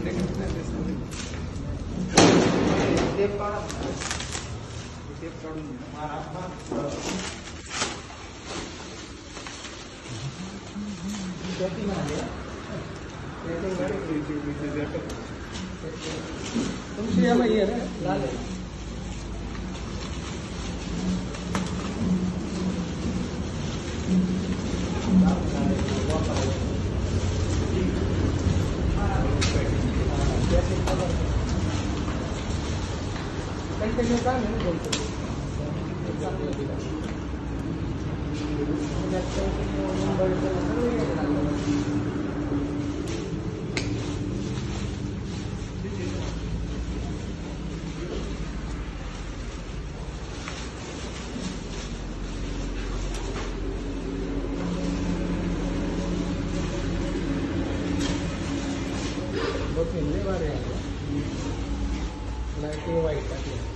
तुमसे हम ये है लाल है कंटिन्यू काम है बोलते बहुत मिलने वाले हैं लाइट वाइट